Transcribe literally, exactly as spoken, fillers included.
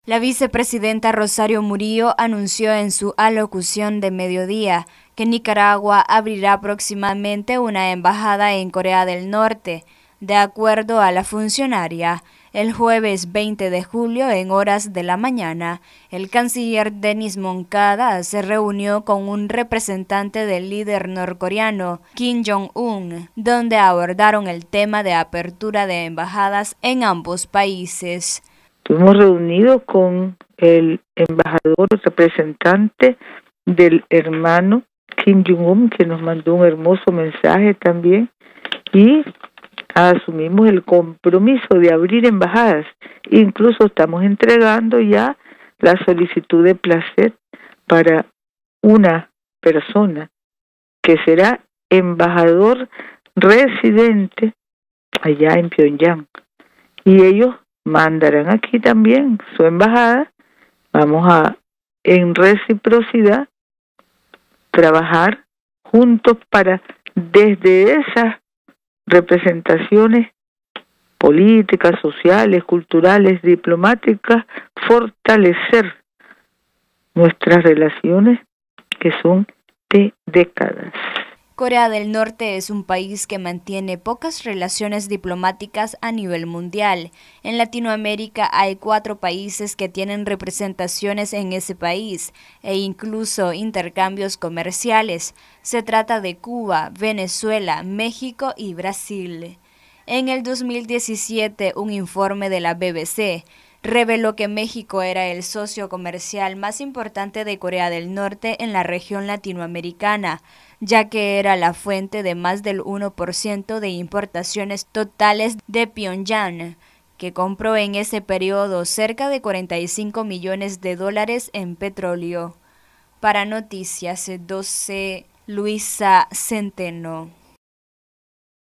La vicepresidenta Rosario Murillo anunció en su alocución de mediodía que Nicaragua abrirá próximamente una embajada en Corea del Norte. De acuerdo a la funcionaria, el jueves veinte de julio en horas de la mañana, el canciller Denis Moncada se reunió con un representante del líder norcoreano, Kim Jong-un, donde abordaron el tema de apertura de embajadas en ambos países. Estuvimos reunidos con el embajador representante del hermano Kim Jong-un, que nos mandó un hermoso mensaje también, y asumimos el compromiso de abrir embajadas. Incluso estamos entregando ya la solicitud de placer para una persona que será embajador residente allá en Pyongyang. Y ellos mandarán aquí también su embajada. Vamos a, en reciprocidad, trabajar juntos para, desde esas representaciones políticas, sociales, culturales, diplomáticas, fortalecer nuestras relaciones que son de décadas. Corea del Norte es un país que mantiene pocas relaciones diplomáticas a nivel mundial. En Latinoamérica hay cuatro países que tienen representaciones en ese país e incluso intercambios comerciales. Se trata de Cuba, Venezuela, México y Brasil. En el dos mil diecisiete, un informe de la B B C reveló que México era el socio comercial más importante de Corea del Norte en la región latinoamericana, ya que era la fuente de más del uno por ciento de importaciones totales de Pyongyang, que compró en ese periodo cerca de cuarenta y cinco millones de dólares en petróleo. Para Noticias doce, Luisa Centeno.